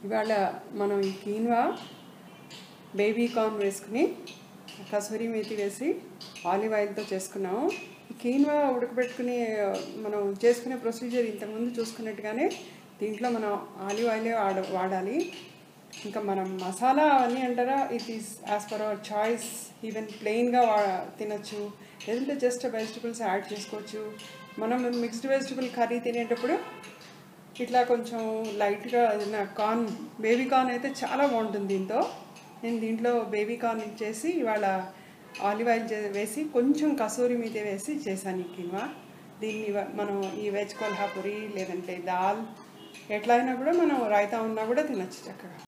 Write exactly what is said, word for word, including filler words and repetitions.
ఇవాళ మనం ఈ కీన్వా బేబీ కార్న్ వేసుకుని కసూరి మేతి వేసి ఆలివ్ ఆయిల్తో చేసుకున్నాము. కీన్వా ఉడకబెట్టుకుని మనం చేసుకునే ప్రొసీజర్ ఇంతకుముందు చూసుకున్నట్టుగానే దీంట్లో మనం ఆలివ్ ఆయిలే వాడ వాడాలి ఇంకా మనం మసాలా అవన్నీ అంటారా, it is as per our choice. Even ప్లెయిన్గా వా తినచ్చు, లేదంటే జస్ట్ వెజిటబుల్స్ యాడ్ చేసుకోవచ్చు. మనం మిక్స్డ్ వెజిటబుల్ కర్రీ తినేటప్పుడు ఇట్లా కొంచెం లైట్గా ఏదైనా కార్న్, బేబీ కార్న్ అయితే చాలా బాగుంటుంది. దీంతో నేను దీంట్లో బేబీ కార్న్ చేసి ఇవాళ ఆలివ్ ఆయిల్ వేసి కొంచెం కసూరి మేతి వేసి చేశాను ఈ కీన్వా. దీన్ని మనం ఈ వెజ్ కొల్హాపురి లేదంటే దాల్ ఎట్లా అయినా కూడా మనం రైతా ఉన్నా కూడా తినచ్చు చక్కగా.